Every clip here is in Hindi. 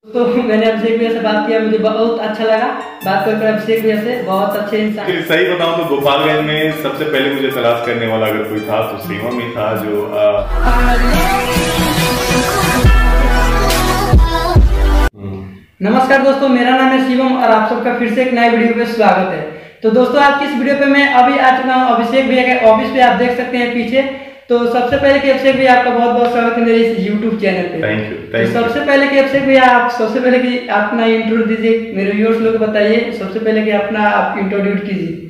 तो मैंने अभिषेक भैया से बात किया, मुझे बहुत अच्छा लगा बात करके अभिषेक भैया से। बहुत अच्छे इंसान। सही बताऊं तो गोपालगंज में सबसे पहले मुझे तलाश करने वाला अगर कोई था तो शिवम ही था, जो नमस्कार दोस्तों, मेरा नाम है शिवम और आप सबका फिर से एक नए वीडियो पे स्वागत है। तो दोस्तों आज की इस वीडियो पे मैं अभी आ चुका हूँ अभिषेक भैया के ऑफिस पे। आप देख सकते हैं पीछे। तो सबसे पहले कि अभिषेक भैया आपका बहुत बहुत स्वागत है मेरे इस यूट्यूब चैनल पे। Thank you. तो सबसे पहले कि अभिषेक भैया आप सबसे पहले कि अपना इंट्रोड्यूस दीजिए, मेरे व्यूअर्स लोग बताइए सबसे पहले कि अपना आप इंट्रोड्यूस कीजिए।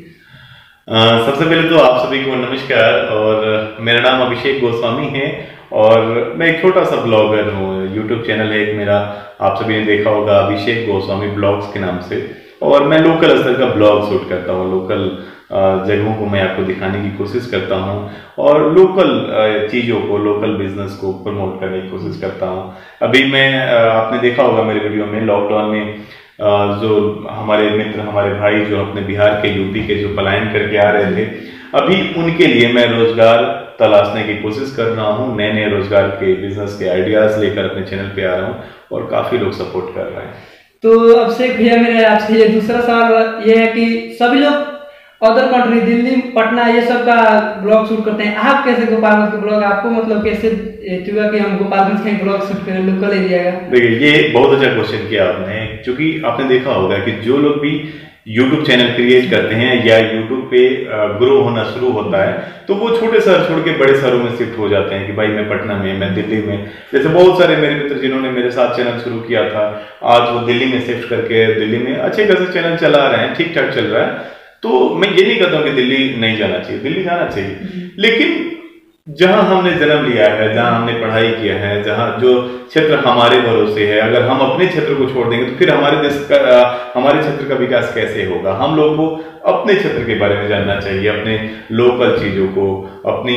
सबसे पहले तो आप सभी को नमस्कार, और मेरा नाम अभिषेक गोस्वामी है और मैं एक छोटा सा ब्लॉगर हूँ। यूट्यूब चैनल है एक मेरा, आप सभी ने देखा होगा, अभिषेक गोस्वामी ब्लॉग्स के नाम से। और मैं लोकल स्तर का ब्लॉग शूट करता हूँ, लोकल जगहों को मैं आपको दिखाने की कोशिश करता हूँ और लोकल चीज़ों को, लोकल बिजनेस को प्रमोट करने की कोशिश करता हूँ। अभी मैं आपने देखा होगा मेरे वीडियो में, लॉकडाउन में जो हमारे मित्र, हमारे भाई जो अपने बिहार के, यूपी के जो पलायन करके आ रहे थे, अभी उनके लिए मैं रोजगार तलाशने की कोशिश कर रहा हूँ। नए नए रोजगार के, बिजनेस के आइडियाज लेकर अपने चैनल पे आ रहा हूँ और काफी लोग सपोर्ट कर रहे हैं। तो अभिषेक भैया मेरे आपसे ये दूसरा सवाल ये है कि सभी लोग अदर कंट्री, दिल्ली, पटना, ये सब का ब्लॉग शूट करते हैं, आप कैसे गोपालगंज के ब्लॉग, आपको मतलब कैसे चुका कि हम गोपालगंज का ब्लॉग शूट करें लोकल एरिया का? देखिए, ये बहुत अच्छा क्वेश्चन किया आपने, क्योंकि आपने देखा होगा कि जो लोग भी YouTube चैनल क्रिएट करते हैं या YouTube पे ग्रो होना शुरू होता है तो वो छोटे शहर छोड़ के बड़े शहरों में शिफ्ट हो जाते हैं कि भाई मैं पटना में, मैं दिल्ली में। जैसे बहुत सारे मेरे मित्र जिन्होंने मेरे साथ चैनल शुरू किया था, आज वो दिल्ली में शिफ्ट करके दिल्ली में अच्छे खासे चैनल चला रहे हैं, ठीक ठाक चल रहा है। तो मैं ये नहीं कहता हूँ कि दिल्ली नहीं जाना चाहिए, दिल्ली जाना चाहिए, लेकिन जहां हमने जन्म लिया है, जहां हमने पढ़ाई किया है, जहां जो क्षेत्र हमारे भरोसे है, अगर हम अपने क्षेत्र को छोड़ देंगे तो फिर हमारे देश का, हमारे क्षेत्र का विकास कैसे होगा? हम लोगों को अपने क्षेत्र के बारे में जानना चाहिए, अपने लोकल चीजों को, अपनी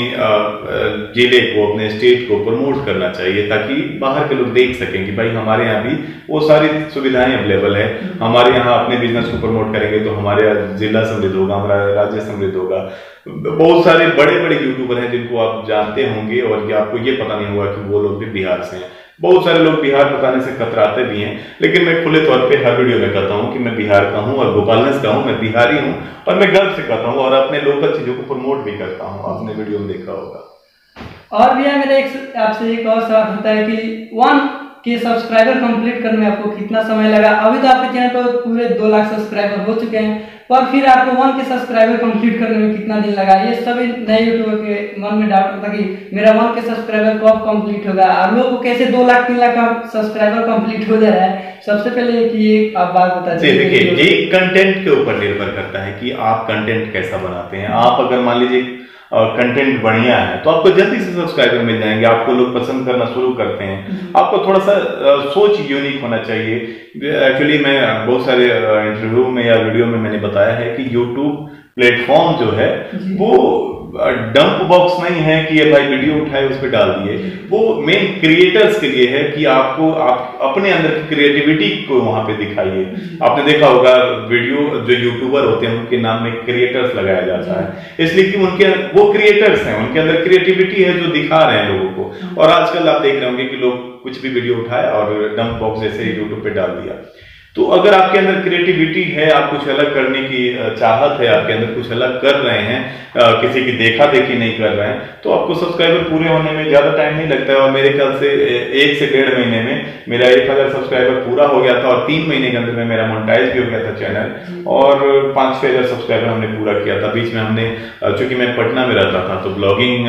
जिले को, अपने स्टेट को प्रमोट करना चाहिए, ताकि बाहर के लोग देख सकें कि भाई हमारे यहाँ भी वो सारी सुविधाएं अवेलेबल है। हमारे यहाँ अपने बिजनेस को प्रमोट करेंगे तो हमारे जिला समृद्ध होगा, हमारा राज्य समृद्ध होगा। बहुत सारे बड़े बड़े यूट्यूबर हैं जिनको आप जानते होंगे और आपको ये पता नहीं होगा कि वो लोग भी बिहार से हैं। बहुत सारे लोग बिहार बताने से कतराते भी हैं, लेकिन मैं खुले तौर पे हर वीडियो में कहता हूं कि मैं बिहार का हूं और गोपालगंज का हूं, मैं बिहारी हूं और मैं गर्व से कहता हूं और अपने लोकल चीजों को प्रमोट भी करता हूं। आपने वीडियो में देखा होगा। और भैया मेरा आपसे एक और सवाल होता है कि 1K सब्सक्राइबर कंप्लीट करने में आपको कितना समय लगा? अभी तो आपके चैनल पर पूरे 2 लाख सब्सक्राइबर हो चुके हैं, पर फिर आपको 1K सब्सक्राइबर कंप्लीट करने में कितना दिन लगा? ये सभी नए यूट्यूबर के मन में डाउट होता कि मेरा 1K सब्सक्राइबर कब कंप्लीट होगा और लोगों को कैसे 2 लाख 3 लाख का सब्सक्राइबर कंप्लीट हो जा रहा है। सबसे पहले कि ये आप बात बता दीजिए। देखिए, ये कंटेंट के ऊपर निर्भर करता है कि आप कंटेंट कैसा बनाते हैं। आप अगर मान लीजिए कंटेंट बढ़िया है तो आपको जल्दी से सब्सक्राइबर मिल जाएंगे, आपको लोग पसंद करना शुरू करते हैं। आपको थोड़ा सा सोच यूनिक होना चाहिए। एक्चुअली मैं बहुत सारे इंटरव्यू में या वीडियो में मैंने बताया है कि यूट्यूब प्लेटफॉर्म जो है वो डंप बॉक्स नहीं है कि ये भाई वीडियो उठाए उस पर डाल दिए। वो मेन क्रिएटर्स के लिए है कि आपको आप अपने अंदर की क्रिएटिविटी को वहां पे दिखाइए। आपने देखा होगा वीडियो जो यूट्यूबर होते हैं उनके नाम में क्रिएटर्स लगाया जाता है, इसलिए कि उनके वो क्रिएटर्स हैं, उनके अंदर क्रिएटिविटी है जो दिखा रहे हैं लोगों को। और आजकल आप देख रहे होंगे कि लोग कुछ भी वीडियो उठाए और डंप बॉक्स जैसे यूट्यूब पे डाल दिया। तो अगर आपके अंदर क्रिएटिविटी है, आप कुछ अलग करने की चाहत है, आपके अंदर कुछ अलग कर रहे हैं, किसी की देखा देखी नहीं कर रहे हैं, तो आपको सब्सक्राइबर पूरे होने में ज्यादा टाइम नहीं लगता है। और मेरे ख्याल से 1 से 1.5 महीने में मेरा 1000 सब्सक्राइबर पूरा हो गया था और 3 महीने के अंदर में मेरा मोनेटाइज भी हो गया था चैनल और 5-6 हजार सब्सक्राइबर हमने पूरा किया था। बीच में हमने, चूंकि मैं पटना में रहता था, तो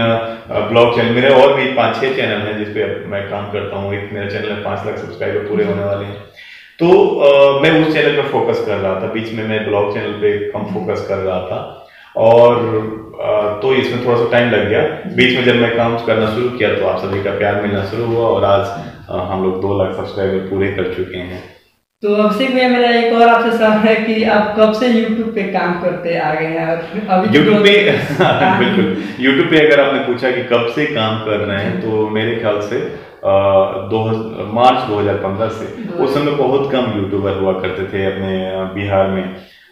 ब्लॉग चैनल मेरे और भी 5-6 चैनल है जिसपे मैं काम करता हूँ। एक मेरा चैनल है 5 लाख सब्सक्राइबर पूरे होने वाले हैं, तो मैं उस चैनल पर फोकस कर रहा था। बीच में मैं ब्लॉग चैनल पे कम फोकस कर रहा था और तो इसमें थोड़ा सा टाइम लग गया। बीच में जब मैं काम करना शुरू किया तो आप सभी का प्यार मिलना शुरू हुआ और आज हम लोग 2 लाख सब्सक्राइबर पूरे कर चुके हैं। तो अभिषेक भैया मेरा एक और आपसे सवाल है कि आप कब से YouTube पे काम करते आ गए हैं? अभी YouTube पे बिल्कुल, YouTube पे अगर आपने पूछा कि कब से काम कर रहे हैं तो मेरे ख्याल से मार्च 2015 से। उस समय बहुत कम यूट्यूबर हुआ करते थे अपने बिहार में।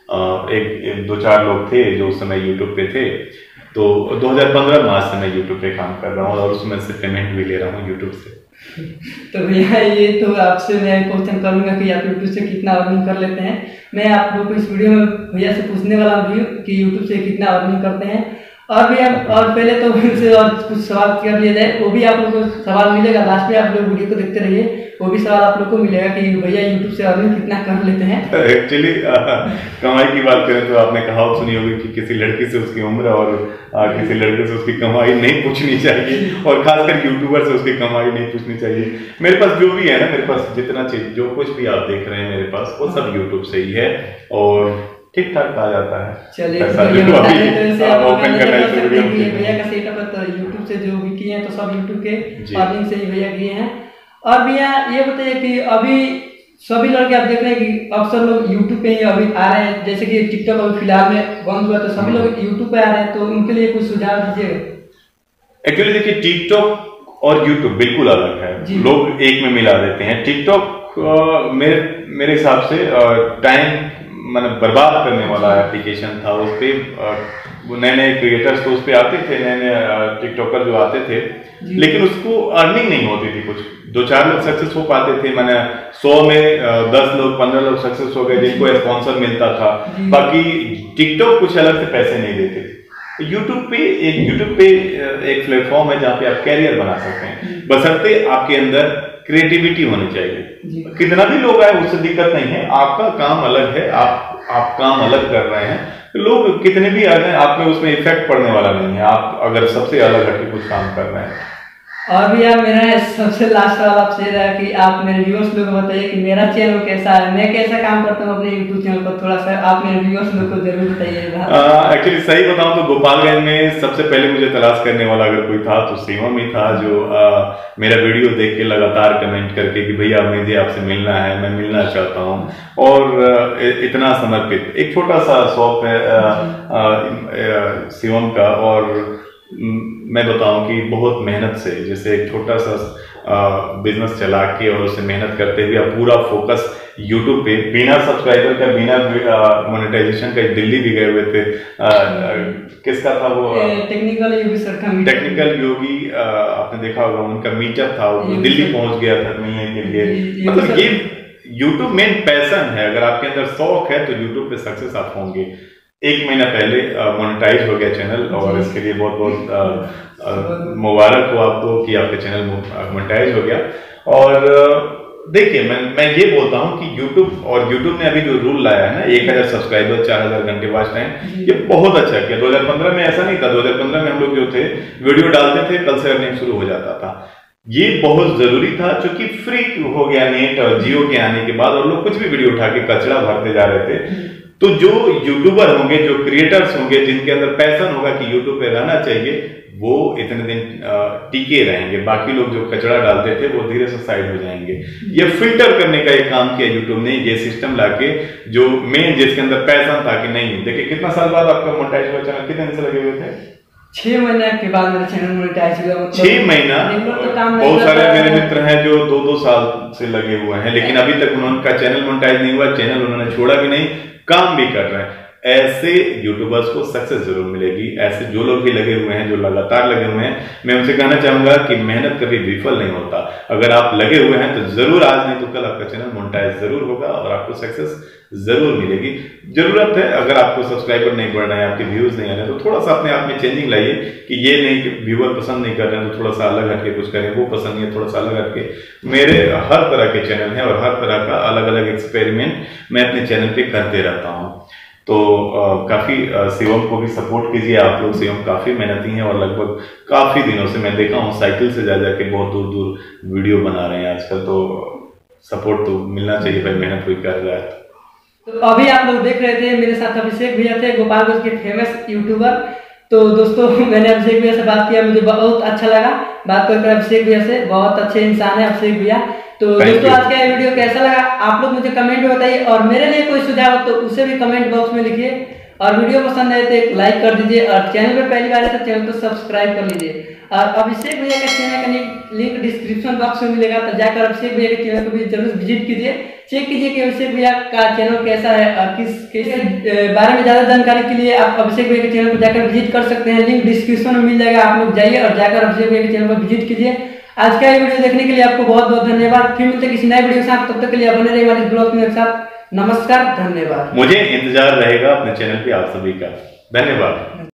एक 2-4 लोग थे जो उस समय यूट्यूब पे थे। तो 2015 मार्च से मैं यूट्यूब पे काम कर रहा हूँ और उसमें से पेमेंट भी ले रहा हूँ यूट्यूब से। तो भैया ये तो आपसे मैं क्वेश्चन करूंगा कि आप यूट्यूब से कितना अर्निंग कर लेते हैं। मैं आप लोग को इस वीडियो में भैया से पूछने वाला हूँ कि यूट्यूब से कितना अर्निंग करते हैं। और भैया और पहले तो उनसे और कुछ सवाल कर लिया जाए, वो भी आप लोग को सवाल मिलेगा। लास्ट में आप लोग वीडियो को देखते रहिए, वो भी सवाल आप लोग को मिलेगा कि भैया यूट्यूब से अर्निंग कितना कर लेते हैं। एक्चुअली कमाई की बात करें तो आपने कहावत सुनी होगी कि किसी लड़की से उसकी उम्र और किसी लड़के से उसकी कमाई नहीं पूछनी चाहिए, और खासकर यूट्यूबर से उसकी कमाई नहीं पूछनी चाहिए। मेरे पास जो भी है ना, मेरे पास जितना चीज जो कुछ भी आप देख रहे हैं मेरे पास, वो सब यूट्यूब से ही है और ठीक ठाक आ जाता है। चलिए भैया का सेटअप है, तो यूट्यूब से जो भी किए हैं तो सब यूट्यूब के अर्निंग से ही भैया किए हैं। और भैया ये बताइए कि अभी सभी लड़के आप देख रहे हैं कि अक्सर लोग यूट्यूब पे ही अभी आ रहे हैं, जैसे कि टिकटॉक अभी फिलहाल में बंद हुआ, तो सभी लोग यूट्यूब पे आ रहे हैं, तो उनके लिए कुछ सुझाव दीजिएगा। एक्चुअली देखिए, टिकटॉक और यूट्यूब बिल्कुल अलग है, लोग एक में मिला देते हैं। टिकटॉक मेरे हिसाब से टाइम मतलब बर्बाद करने वाला एप्लीकेशन था। उस पे नए नए क्रिएटर्स तो उस पे आते थे, नए नए टिकटॉकर जो आते थे, लेकिन उसको अर्निंग नहीं होती थी। कुछ 2-4 लोग सक्सेस हो पाते थे, मैंने 100 में 10 लोग 15 लोग सक्सेस हो गए जिनको स्पॉन्सर मिलता था। बाकी टिकटॉक कुछ अलग से पैसे नहीं देते थे। यूट्यूब पे एक प्लेटफॉर्म है जहाँ पे आप कैरियर बना सकते हैं, बशर्ते आपके अंदर क्रिएटिविटी होनी चाहिए। कितना भी लोग आए उससे दिक्कत नहीं है, आपका काम अलग है, आप काम अलग कर रहे हैं, लोग कितने भी आ जाए आप में उसमें इफेक्ट पड़ने वाला नहीं है, आप अगर सबसे अलग हटके कुछ काम कर रहे हैं। और भैया मेरा सबसे लास्ट सवाल आपसे रहा कि आप मेरे व्यूअर्स लोग को बताइए कि मेरा चैनल कैसा है, मैं कैसा काम करता हूँ अपने यूट्यूब चैनल पर, थोड़ा सा आप मेरे व्यूअर्स लोग को जरूर बताइएगा। एक्चुअली सही बताऊं तो गोपालगंज में सबसे पहले मुझे तलाश करने वाला अगर कोई था तो शिवम ही था, जो मेरा वीडियो देख के लगातार कमेंट करके कि भैया मुझे आपसे मिलना है, मैं मिलना चाहता हूँ, और इतना समर्पित। एक छोटा सा शॉप है शिवम का, और मैं बताऊं कि बहुत मेहनत से, जैसे एक छोटा सा बिजनेस चला के और उसे मेहनत करते हुए पूरा फोकस यूट्यूब पे, बिना सब्सक्राइबर का, बिना मोनेटाइजेशन का, दिल्ली भी गए हुए थे। किसका था वो? टेक्निकल योगी सर का। टेक्निकल योगी आपने देखा होगा, उनका मीटअप था, वो दिल्ली पहुंच गया था मिलने के लिए। मतलब ये यूट्यूब मेन पैशन है, अगर आपके अंदर शौक है तो यूट्यूब पे सक्सेस आप होंगे। 1 महीना पहले मोनेटाइज हो गया चैनल, और इसके लिए बहुत बहुत मुबारक हो आपको कि आपका चैनल मोनेटाइज हो गया। और देखिए, मैं ये बोलता हूँ कि यूट्यूब ने अभी जो रूल लाया है ना, 1000 सब्सक्राइबर 4000 घंटे वॉच टाइम, ये बहुत अच्छा किया। 2015 में ऐसा नहीं था। 2015 में हम लोग जो थे वीडियो डालते थे, कल से अर्निंग शुरू हो जाता था। ये बहुत जरूरी था, क्योंकि फ्री हो गया नेट और जियो के आने के बाद, और लोग कुछ भी वीडियो उठा के कचरा भरते जा रहे थे। तो जो यूट्यूबर होंगे, जो क्रिएटर्स होंगे, जिनके अंदर पैशन होगा कि यूट्यूब पे रहना चाहिए, वो इतने दिन टिके रहेंगे। बाकी लोग जो कचरा डालते थे वो धीरे से साइड हो जाएंगे। ये फिल्टर करने का एक काम किया यूट्यूब ने, ये सिस्टम लाके, जो मेन जिसके अंदर पैशन था कि नहीं। देखिए कितना साल बाद आपका मोनेटाइज हुआ चैनल, कितने दिन से लगे हुए थे? 6 महीने के बाद मेरा चैनल मोनेटाइज हुआ। 6 महीना। बहुत सारे मेरे मित्र हैं जो 2-2 साल से लगे हुए हैं, लेकिन अभी तक उनका चैनल मोनेटाइज नहीं हुआ। चैनल उन्होंने छोड़ा भी नहीं, काम भी कर रहे हैं। ऐसे यूट्यूबर्स को सक्सेस जरूर मिलेगी। ऐसे जो लोग भी लगे हुए हैं, जो लगातार लगे हुए हैं, मैं उनसे कहना चाहूंगा कि मेहनत कभी विफल नहीं होता। अगर आप लगे हुए हैं तो जरूर, आज नहीं तो कल आपका चैनल मोनेटाइज जरूर होगा और आपको सक्सेस जरूर मिलेगी। जरूरत है, अगर आपको सब्सक्राइबर नहीं बढ़ रहे हैं, आपके व्यूज नहीं आ रहे, तो थोड़ा सा अपने आप में चेंजिंग लाइए कि ये नहीं कि व्यूअर पसंद नहीं कर रहे हैं तो थोड़ा सा अलग हटके कुछ करें, वो पसंद नहीं है थोड़ा सा अलग हटके। मेरे हर तरह के चैनल हैं और हर तरह का अलग अलग एक्सपेरिमेंट मैं अपने चैनल पे करते रहता हूँ। तो काफी शिवम को भी सपोर्ट कीजिए आप लोग। शिवम काफी मेहनती हैं और लगभग काफी दिनों से मैं देखा हूँ साइकिल से जा जाके बहुत दूर दूर वीडियो बना रहे हैं आजकल। तो सपोर्ट तो मिलना चाहिए भाई, मेहनत कोई कर रहा है। तो अभी आप लोग देख रहे थे, मेरे साथ अभिषेक भैया थे, गोपालगंज के फेमस यूट्यूबर। तो दोस्तों मैंने अभिषेक भैया से बात किया, मुझे बहुत अच्छा लगा बात करके अभिषेक भैया से। बहुत अच्छे इंसान है अभिषेक भैया। तो दोस्तों आज का वीडियो कैसा लगा आप लोग मुझे कमेंट में बताइए, और मेरे लिए कोई सुझाव हो तो उसे भी कमेंट बॉक्स में लिखिए। और वीडियो पसंद आए तो एक लाइक कर दीजिए, और चैनल पे पहली बार है तो चैनल को सब्सक्राइब कर लीजिए। और अभिषेक भैया का चैनल का लिंक डिस्क्रिप्शन बॉक्स में मिलेगा, तो जाकर अभिषेक भैया के चैनल को भी जरूर विजिट कीजिए, चेक कीजिए कि अभिषेक भैया का चैनल कैसा है। और किस बारे में ज्यादा जानकारी के लिए आप अभिषेक भैया के चैनल को जाकर विजिट कर सकते हैं, लिंक डिस्क्रिप्शन में मिल जाएगा। आप लोग जाइए और जाकर अभिषेक भैया के चैनल को विजिट कीजिए। आज का ये वीडियो देखने के लिए आपको बहुत बहुत धन्यवाद। फिर मिलते किसी नए वीडियो के साथ, तब तक के लिए बने रहिए हमारे ब्लॉग में एक साथ। नमस्कार, धन्यवाद। मुझे इंतजार रहेगा अपने चैनल पे आप सभी का। धन्यवाद।